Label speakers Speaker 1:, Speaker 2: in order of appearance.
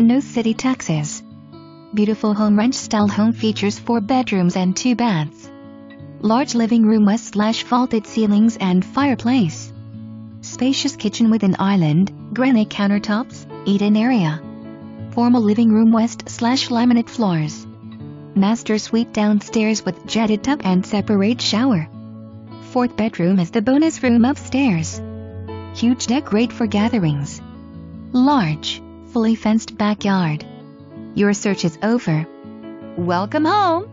Speaker 1: No city taxes. Beautiful home ranch-style home features 4 bedrooms and 2 baths. Large living room west/vaulted ceilings and fireplace. Spacious kitchen with an island, granite countertops, eat-in area. Formal living room west/laminate floors. Master suite downstairs with jetted tub and separate shower. 4th bedroom is the bonus room upstairs. Huge deck great for gatherings. Large, fully fenced backyard. Your search is over. Welcome home!